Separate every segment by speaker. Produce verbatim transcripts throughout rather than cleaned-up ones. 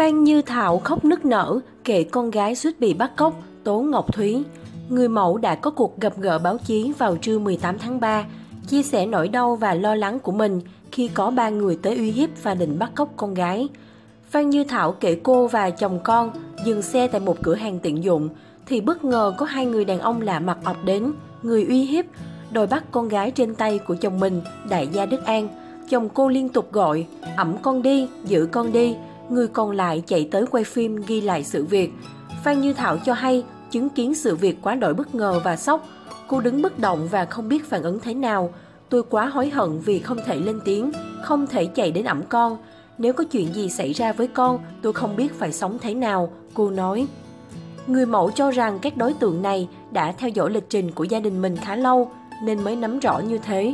Speaker 1: Phan Như Thảo khóc nức nở, kể con gái suýt bị bắt cóc, tố Ngọc Thúy. Người mẫu đã có cuộc gặp gỡ báo chí vào trưa mười tám tháng ba, chia sẻ nỗi đau và lo lắng của mình khi có ba người tới uy hiếp và định bắt cóc con gái. Phan Như Thảo kể cô và chồng con dừng xe tại một cửa hàng tiện dụng, thì bất ngờ có hai người đàn ông lạ mặt ập đến, người uy hiếp, đòi bắt con gái trên tay của chồng mình, đại gia Đức An. Chồng cô liên tục gọi, ẵm con đi, giữ con đi. Người còn lại chạy tới quay phim ghi lại sự việc. Phan Như Thảo cho hay, chứng kiến sự việc quá đổi bất ngờ và sốc. Cô đứng bất động và không biết phản ứng thế nào. Tôi quá hối hận vì không thể lên tiếng, không thể chạy đến ẵm con. Nếu có chuyện gì xảy ra với con, tôi không biết phải sống thế nào, cô nói. Người mẫu cho rằng các đối tượng này đã theo dõi lịch trình của gia đình mình khá lâu, nên mới nắm rõ như thế.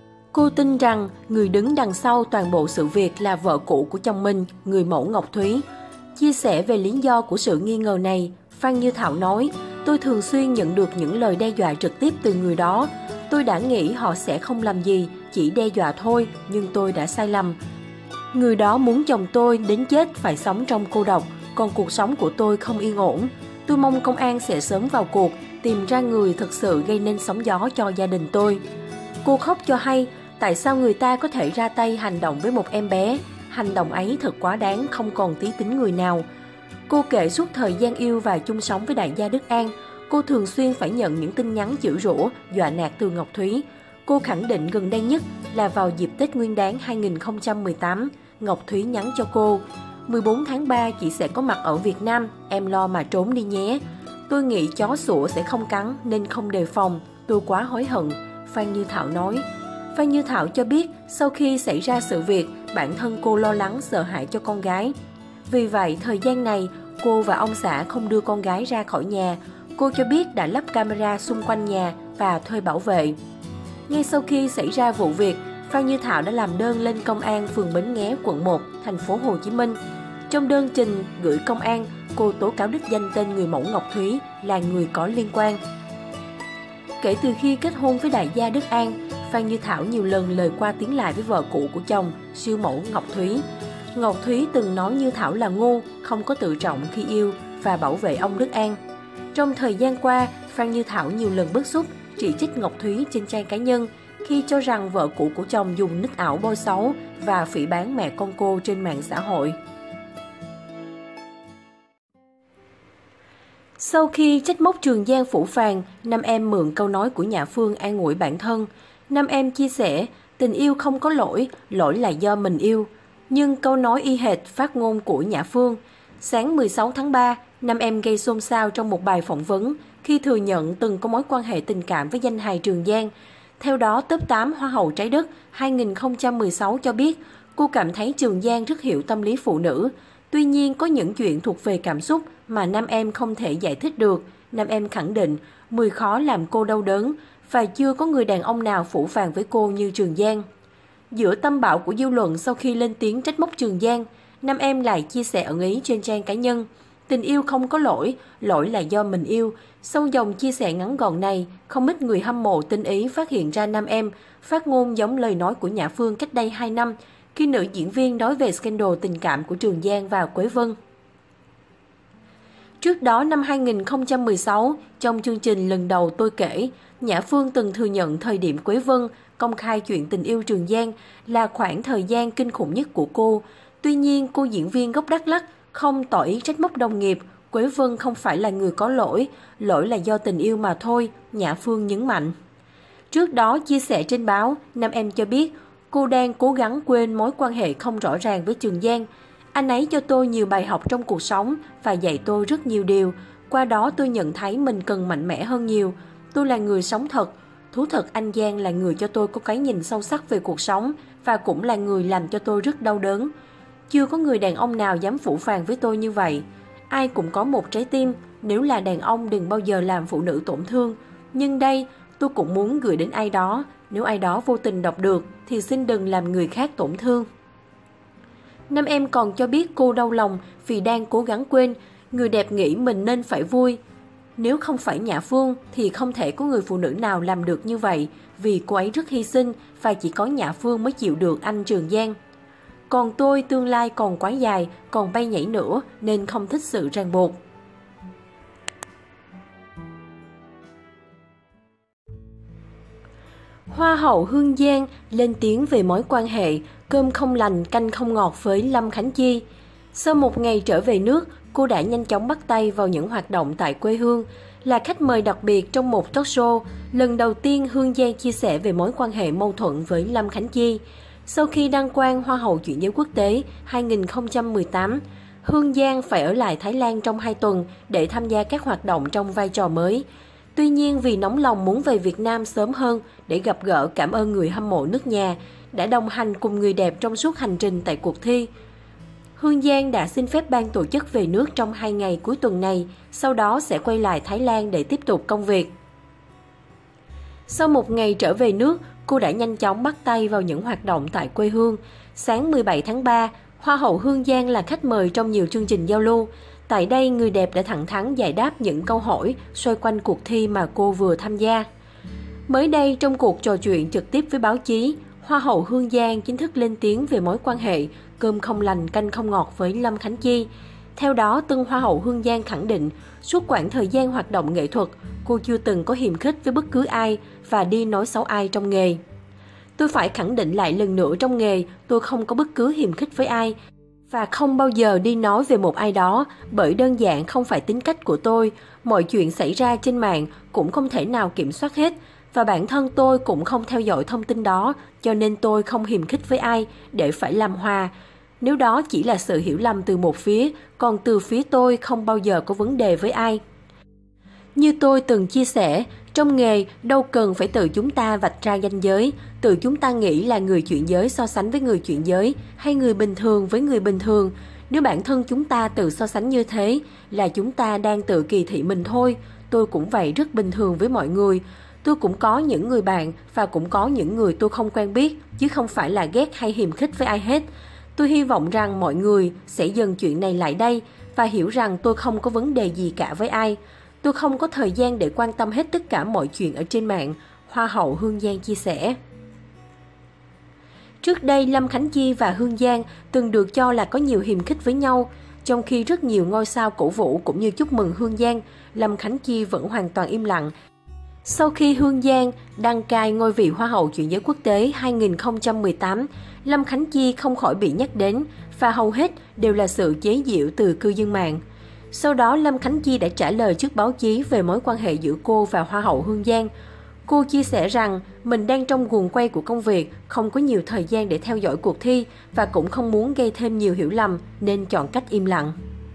Speaker 1: Cô tin rằng người đứng đằng sau toàn bộ sự việc là vợ cũ của chồng mình, người mẫu Ngọc Thúy. Chia sẻ về lý do của sự nghi ngờ này, Phan Như Thảo nói, tôi thường xuyên nhận được những lời đe dọa trực tiếp từ người đó. Tôi đã nghĩ họ sẽ không làm gì, chỉ đe dọa thôi, nhưng tôi đã sai lầm. Người đó muốn chồng tôi đến chết phải sống trong cô độc, còn cuộc sống của tôi không yên ổn. Tôi mong công an sẽ sớm vào cuộc, tìm ra người thực sự gây nên sóng gió cho gia đình tôi. Cô khóc cho hay, tại sao người ta có thể ra tay hành động với một em bé? Hành động ấy thật quá đáng, không còn tí tính người nào. Cô kể suốt thời gian yêu và chung sống với đại gia Đức An, cô thường xuyên phải nhận những tin nhắn chửi rủa, dọa nạt từ Ngọc Thúy. Cô khẳng định gần đây nhất là vào dịp Tết Nguyên đán hai nghìn không trăm mười tám, Ngọc Thúy nhắn cho cô, mười bốn tháng ba chị sẽ có mặt ở Việt Nam, em lo mà trốn đi nhé. Tôi nghĩ chó sủa sẽ không cắn nên không đề phòng, tôi quá hối hận, Phan Như Thảo nói. Phan Như Thảo cho biết sau khi xảy ra sự việc, bản thân cô lo lắng sợ hãi cho con gái. Vì vậy, thời gian này, cô và ông xã không đưa con gái ra khỏi nhà. Cô cho biết đã lắp camera xung quanh nhà và thuê bảo vệ. Ngay sau khi xảy ra vụ việc, Phan Như Thảo đã làm đơn lên công an phường Bến Nghé, quận một, thành phố Hồ Chí Minh. Trong đơn trình gửi công an, cô tố cáo đích danh tên người mẫu Ngọc Thúy là người có liên quan. Kể từ khi kết hôn với đại gia Đức An, Phan Như Thảo nhiều lần lời qua tiếng lại với vợ cũ của chồng, siêu mẫu Ngọc Thúy. Ngọc Thúy từng nói Như Thảo là ngu, không có tự trọng khi yêu và bảo vệ ông Đức An. Trong thời gian qua, Phan Như Thảo nhiều lần bức xúc, chỉ trích Ngọc Thúy trên trang cá nhân khi cho rằng vợ cũ của chồng dùng nick ảo bôi xấu và phỉ báng mẹ con cô trên mạng xã hội. Sau khi trách móc Trường Giang phũ phàng, nam em mượn câu nói của Nhã Phương an ủi bản thân. Nam em chia sẻ, tình yêu không có lỗi, lỗi là do mình yêu. Nhưng câu nói y hệt phát ngôn của Nhã Phương. Sáng mười sáu tháng ba, nam em gây xôn xao trong một bài phỏng vấn khi thừa nhận từng có mối quan hệ tình cảm với danh hài Trường Giang. Theo đó, top tám Hoa hậu Trái đất hai nghìn không trăm mười sáu cho biết cô cảm thấy Trường Giang rất hiểu tâm lý phụ nữ. Tuy nhiên, có những chuyện thuộc về cảm xúc mà nam em không thể giải thích được. Nam em khẳng định, mười khó làm cô đau đớn và chưa có người đàn ông nào phũ phàng với cô như Trường Giang. Giữa tâm bão của dư luận sau khi lên tiếng trách móc Trường Giang, nam em lại chia sẻ ẩn ý trên trang cá nhân. Tình yêu không có lỗi, lỗi là do mình yêu. Sau dòng chia sẻ ngắn gọn này, không ít người hâm mộ tinh ý phát hiện ra nam em phát ngôn giống lời nói của Nhã Phương cách đây hai năm, khi nữ diễn viên nói về scandal tình cảm của Trường Giang và Quế Vân. Trước đó năm hai nghìn không trăm mười sáu, trong chương trình Lần đầu tôi kể, Nhã Phương từng thừa nhận thời điểm Quế Vân công khai chuyện tình yêu Trường Giang là khoảng thời gian kinh khủng nhất của cô. Tuy nhiên, cô diễn viên gốc Đắk Lắk không tỏ ý trách móc đồng nghiệp. Quế Vân không phải là người có lỗi, lỗi là do tình yêu mà thôi, Nhã Phương nhấn mạnh. Trước đó, chia sẻ trên báo, nam em cho biết cô đang cố gắng quên mối quan hệ không rõ ràng với Trường Giang. Anh ấy cho tôi nhiều bài học trong cuộc sống và dạy tôi rất nhiều điều. Qua đó tôi nhận thấy mình cần mạnh mẽ hơn nhiều. Tôi là người sống thật. Thú thật anh Giang là người cho tôi có cái nhìn sâu sắc về cuộc sống và cũng là người làm cho tôi rất đau đớn. Chưa có người đàn ông nào dám phũ phàng với tôi như vậy. Ai cũng có một trái tim. Nếu là đàn ông đừng bao giờ làm phụ nữ tổn thương. Nhưng đây tôi cũng muốn gửi đến ai đó. Nếu ai đó vô tình đọc được thì xin đừng làm người khác tổn thương. Nam em còn cho biết cô đau lòng vì đang cố gắng quên. Người đẹp nghĩ mình nên phải vui. Nếu không phải Nhã Phương thì không thể có người phụ nữ nào làm được như vậy vì cô ấy rất hy sinh và chỉ có Nhã Phương mới chịu được anh Trường Giang. Còn tôi tương lai còn quá dài, còn bay nhảy nữa nên không thích sự ràng buộc. Hoa hậu Hương Giang lên tiếng về mối quan hệ cơm không lành canh không ngọt với Lâm Khánh Chi. Sau một ngày trở về nước, cô đã nhanh chóng bắt tay vào những hoạt động tại quê hương. Là khách mời đặc biệt trong một talk show, lần đầu tiên Hương Giang chia sẻ về mối quan hệ mâu thuẫn với Lâm Khánh Chi. Sau khi đăng quang Hoa hậu chuyển giới quốc tế hai nghìn không trăm mười tám, Hương Giang phải ở lại Thái Lan trong hai tuần để tham gia các hoạt động trong vai trò mới. Tuy nhiên vì nóng lòng muốn về Việt Nam sớm hơn để gặp gỡ cảm ơn người hâm mộ nước nhà, đã đồng hành cùng người đẹp trong suốt hành trình tại cuộc thi. Hương Giang đã xin phép ban tổ chức về nước trong hai ngày cuối tuần này, sau đó sẽ quay lại Thái Lan để tiếp tục công việc. Sau một ngày trở về nước, cô đã nhanh chóng bắt tay vào những hoạt động tại quê hương. Sáng mười bảy tháng ba, Hoa hậu Hương Giang là khách mời trong nhiều chương trình giao lưu. Tại đây, người đẹp đã thẳng thắn giải đáp những câu hỏi xoay quanh cuộc thi mà cô vừa tham gia. Mới đây, trong cuộc trò chuyện trực tiếp với báo chí, Hoa hậu Hương Giang chính thức lên tiếng về mối quan hệ cơm không lành canh không ngọt với Lâm Khánh Chi. Theo đó, tân Hoa hậu Hương Giang khẳng định, suốt quãng thời gian hoạt động nghệ thuật, cô chưa từng có hiềm khích với bất cứ ai và đi nói xấu ai trong nghề. Tôi phải khẳng định lại lần nữa trong nghề, tôi không có bất cứ hiềm khích với ai và không bao giờ đi nói về một ai đó, bởi đơn giản không phải tính cách của tôi. Mọi chuyện xảy ra trên mạng cũng không thể nào kiểm soát hết, và bản thân tôi cũng không theo dõi thông tin đó, cho nên tôi không hiềm khích với ai để phải làm hòa. Nếu đó chỉ là sự hiểu lầm từ một phía, còn từ phía tôi không bao giờ có vấn đề với ai. Như tôi từng chia sẻ, trong nghề đâu cần phải tự chúng ta vạch ra ranh giới, tự chúng ta nghĩ là người chuyển giới so sánh với người chuyển giới hay người bình thường với người bình thường. Nếu bản thân chúng ta tự so sánh như thế là chúng ta đang tự kỳ thị mình thôi. Tôi cũng vậy, rất bình thường với mọi người. Tôi cũng có những người bạn và cũng có những người tôi không quen biết, chứ không phải là ghét hay hiềm khích với ai hết. Tôi hy vọng rằng mọi người sẽ dần chuyện này lại đây và hiểu rằng tôi không có vấn đề gì cả với ai. Tôi không có thời gian để quan tâm hết tất cả mọi chuyện ở trên mạng, Hoa hậu Hương Giang chia sẻ. Trước đây, Lâm Khánh Chi và Hương Giang từng được cho là có nhiều hiềm khích với nhau. Trong khi rất nhiều ngôi sao cổ vũ cũng như chúc mừng Hương Giang, Lâm Khánh Chi vẫn hoàn toàn im lặng. Sau khi Hương Giang đăng cai ngôi vị Hoa hậu chuyển giới quốc tế hai nghìn không trăm mười tám, Lâm Khánh Chi không khỏi bị nhắc đến và hầu hết đều là sự chế giễu từ cư dân mạng. Sau đó, Lâm Khánh Chi đã trả lời trước báo chí về mối quan hệ giữa cô và Hoa hậu Hương Giang. Cô chia sẻ rằng mình đang trong guồng quay của công việc, không có nhiều thời gian để theo dõi cuộc thi và cũng không muốn gây thêm nhiều hiểu lầm nên chọn cách im lặng.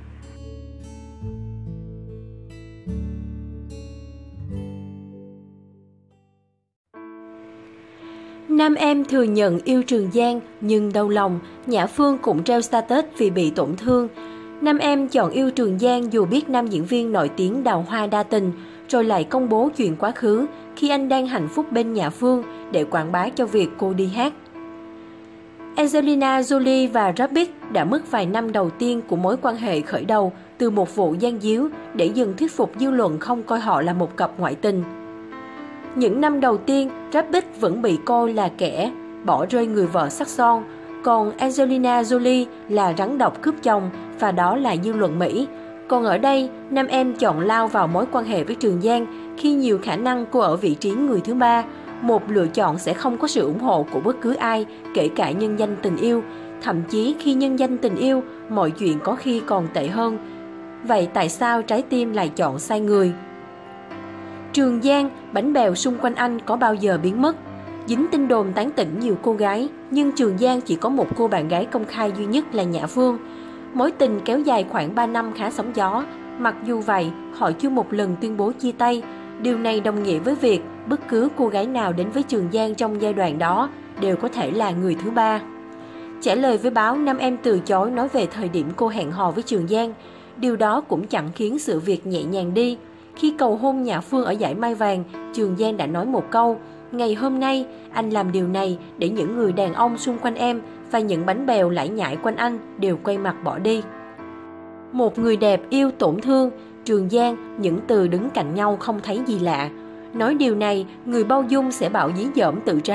Speaker 1: Nam em thừa nhận yêu Trường Giang nhưng đau lòng, Nhã Phương cũng treo status vì bị tổn thương. Nam em chọn yêu Trường Giang dù biết nam diễn viên nổi tiếng đào hoa đa tình, rồi lại công bố chuyện quá khứ khi anh đang hạnh phúc bên Nhã Phương để quảng bá cho việc cô đi hát. Angelina Jolie và Brad Pitt đã mất vài năm đầu tiên của mối quan hệ khởi đầu từ một vụ gian díu để dần thuyết phục dư luận không coi họ là một cặp ngoại tình. Những năm đầu tiên, Brad Pitt vẫn bị coi là kẻ bỏ rơi người vợ sắc son, còn Angelina Jolie là rắn độc cướp chồng và đó là dư luận Mỹ. Còn ở đây, nam em chọn lao vào mối quan hệ với Trường Giang khi nhiều khả năng cô ở vị trí người thứ ba. Một lựa chọn sẽ không có sự ủng hộ của bất cứ ai, kể cả nhân danh tình yêu. Thậm chí khi nhân danh tình yêu, mọi chuyện có khi còn tệ hơn. Vậy tại sao trái tim lại chọn sai người? Trường Giang, bánh bèo xung quanh anh có bao giờ biến mất? Dính tin đồn tán tỉnh nhiều cô gái, nhưng Trường Giang chỉ có một cô bạn gái công khai duy nhất là Nhã Phương. Mối tình kéo dài khoảng ba năm khá sóng gió. Mặc dù vậy, họ chưa một lần tuyên bố chia tay. Điều này đồng nghĩa với việc bất cứ cô gái nào đến với Trường Giang trong giai đoạn đó đều có thể là người thứ ba. Trả lời với báo, nam em từ chối nói về thời điểm cô hẹn hò với Trường Giang. Điều đó cũng chẳng khiến sự việc nhẹ nhàng đi. Khi cầu hôn Nhã Phương ở giải Mai Vàng, Trường Giang đã nói một câu: "Ngày hôm nay, anh làm điều này để những người đàn ông xung quanh em và những bánh bèo lải nhải quanh anh đều quay mặt bỏ đi." Một người đẹp yêu tổn thương, Trường Giang, những từ đứng cạnh nhau không thấy gì lạ. Nói điều này, người bao dung sẽ bảo dí dỏm tự trào,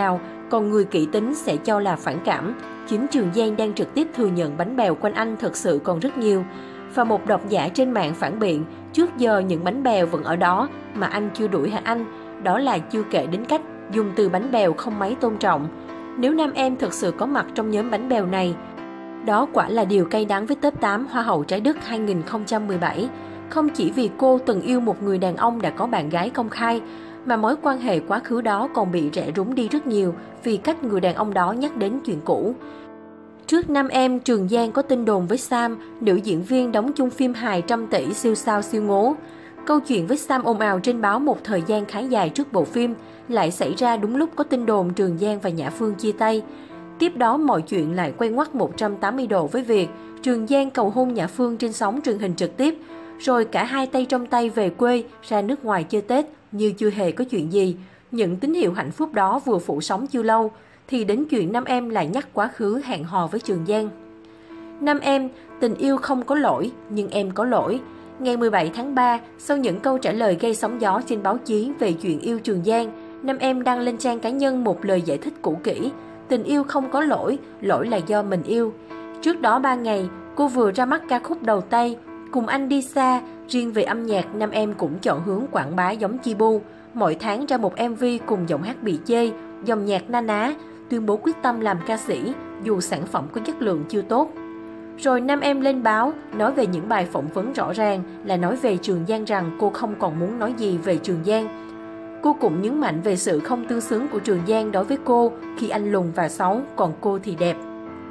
Speaker 1: còn người kỹ tính sẽ cho là phản cảm. Chính Trường Giang đang trực tiếp thừa nhận bánh bèo quanh anh thực sự còn rất nhiều. Và một độc giả trên mạng phản biện, trước giờ những bánh bèo vẫn ở đó mà anh chưa đuổi hả anh? Đó là chưa kể đến cách dùng từ bánh bèo không mấy tôn trọng. Nếu nam em thực sự có mặt trong nhóm bánh bèo này, đó quả là điều cay đắng với top tám Hoa hậu Trái Đất hai nghìn không trăm mười bảy. Không chỉ vì cô từng yêu một người đàn ông đã có bạn gái công khai, mà mối quan hệ quá khứ đó còn bị rẽ rúng đi rất nhiều vì cách người đàn ông đó nhắc đến chuyện cũ. Trước nam em, Trường Giang có tin đồn với Sam, nữ diễn viên đóng chung phim hài trăm tỷ siêu sao siêu ngố. Câu chuyện với Sam ồn ào trên báo một thời gian khá dài trước bộ phim, lại xảy ra đúng lúc có tin đồn Trường Giang và Nhã Phương chia tay. Tiếp đó mọi chuyện lại quay ngoắt một trăm tám mươi độ với việc Trường Giang cầu hôn Nhã Phương trên sóng truyền hình trực tiếp, rồi cả hai tay trong tay về quê, ra nước ngoài chơi Tết như chưa hề có chuyện gì. Những tín hiệu hạnh phúc đó vừa phủ sóng chưa lâu, thì đến chuyện nam em lại nhắc quá khứ hẹn hò với Trường Giang. Nam em, tình yêu không có lỗi, nhưng em có lỗi. Ngày mười bảy tháng ba, sau những câu trả lời gây sóng gió trên báo chí về chuyện yêu Trường Giang, nam em đăng lên trang cá nhân một lời giải thích cũ kỹ. Tình yêu không có lỗi, lỗi là do mình yêu. Trước đó ba ngày, cô vừa ra mắt ca khúc đầu tay, Cùng Anh Đi Xa. Riêng về âm nhạc, nam em cũng chọn hướng quảng bá giống Chibu. Mỗi tháng ra một em vê cùng giọng hát bị chê, dòng nhạc na ná, tuyên bố quyết tâm làm ca sĩ, dù sản phẩm có chất lượng chưa tốt. Rồi nam em lên báo, nói về những bài phỏng vấn rõ ràng là nói về Trường Giang rằng cô không còn muốn nói gì về Trường Giang. Cô cũng nhấn mạnh về sự không tương xứng của Trường Giang đối với cô khi anh lùn và xấu, còn cô thì đẹp.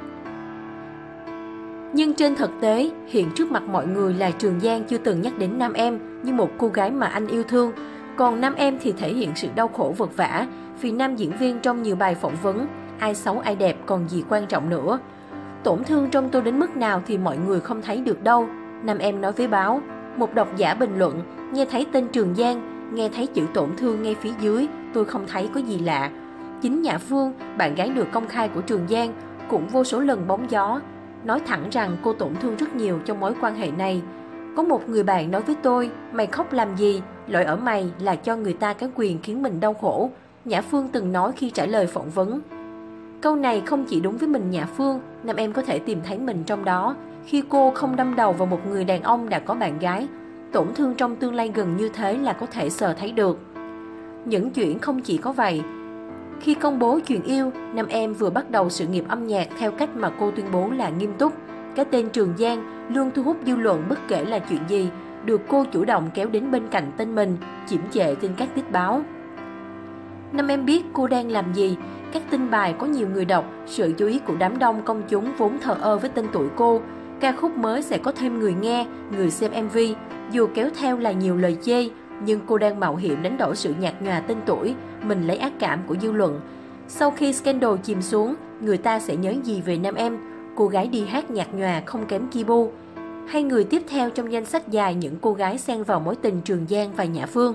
Speaker 1: Nhưng trên thực tế, hiện trước mặt mọi người là Trường Giang chưa từng nhắc đến nam em như một cô gái mà anh yêu thương. Còn nam em thì thể hiện sự đau khổ vật vã vì nam diễn viên trong nhiều bài phỏng vấn, ai xấu ai đẹp còn gì quan trọng nữa. Tổn thương trong tôi đến mức nào thì mọi người không thấy được đâu, nam em nói với báo. Một độc giả bình luận, nghe thấy tên Trường Giang, nghe thấy chữ tổn thương ngay phía dưới, tôi không thấy có gì lạ. Chính Nhã Phương, bạn gái được công khai của Trường Giang, cũng vô số lần bóng gió, nói thẳng rằng cô tổn thương rất nhiều trong mối quan hệ này. Có một người bạn nói với tôi, mày khóc làm gì, lỗi ở mày là cho người ta cái quyền khiến mình đau khổ. Nhã Phương từng nói khi trả lời phỏng vấn. Câu này không chỉ đúng với mình Nhã Phương, nam em có thể tìm thấy mình trong đó. Khi cô không đâm đầu vào một người đàn ông đã có bạn gái, tổn thương trong tương lai gần như thế là có thể sờ thấy được. Những chuyện không chỉ có vậy. Khi công bố chuyện yêu, nam em vừa bắt đầu sự nghiệp âm nhạc theo cách mà cô tuyên bố là nghiêm túc. Cái tên Trường Giang luôn thu hút dư luận bất kể là chuyện gì, được cô chủ động kéo đến bên cạnh tên mình, chiểm trệ trên các tiết báo. Nam em biết cô đang làm gì, các tin bài có nhiều người đọc, sự chú ý của đám đông công chúng vốn thờ ơ với tên tuổi cô. Ca khúc mới sẽ có thêm người nghe, người xem em vê, dù kéo theo là nhiều lời chê, nhưng cô đang mạo hiểm đánh đổi sự nhạt nhòa tên tuổi, mình lấy ác cảm của dư luận. Sau khi scandal chìm xuống, người ta sẽ nhớ gì về nam em, cô gái đi hát nhạt nhòa không kém Kibu, hay người tiếp theo trong danh sách dài những cô gái xen vào mối tình Trường Giang và Nhã Phương.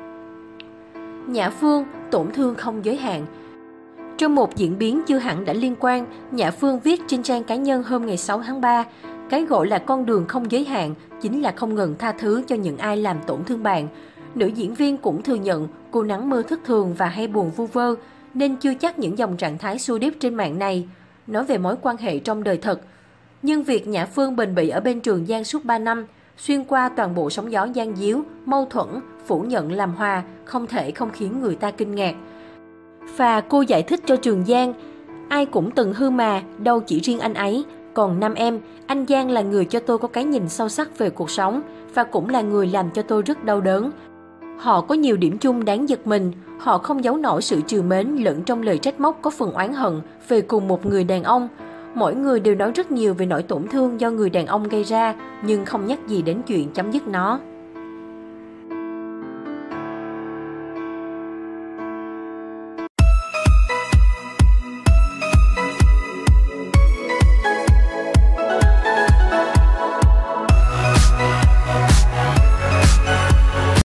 Speaker 1: Nhã Phương, tổn thương không giới hạn. Trong một diễn biến chưa hẳn đã liên quan, Nhã Phương viết trên trang cá nhân hôm ngày sáu tháng ba, cái gọi là con đường không giới hạn chính là không ngừng tha thứ cho những ai làm tổn thương bạn. Nữ diễn viên cũng thừa nhận cô nắng mơ thất thường và hay buồn vu vơ, nên chưa chắc những dòng trạng thái xu điếp trên mạng này nói về mối quan hệ trong đời thật. Nhưng việc Nhã Phương bền bỉ ở bên Trường Giang suốt ba năm, xuyên qua toàn bộ sóng gió gian díu, mâu thuẫn, phủ nhận làm hòa, không thể không khiến người ta kinh ngạc. Và cô giải thích cho Trường Giang, ai cũng từng hư mà, đâu chỉ riêng anh ấy. Còn nam em, anh Giang là người cho tôi có cái nhìn sâu sắc về cuộc sống và cũng là người làm cho tôi rất đau đớn. Họ có nhiều điểm chung đáng giật mình, họ không giấu nổi sự trìu mến lẫn trong lời trách móc có phần oán hận về cùng một người đàn ông. Mỗi người đều nói rất nhiều về nỗi tổn thương do người đàn ông gây ra, nhưng không nhắc gì đến chuyện chấm dứt nó.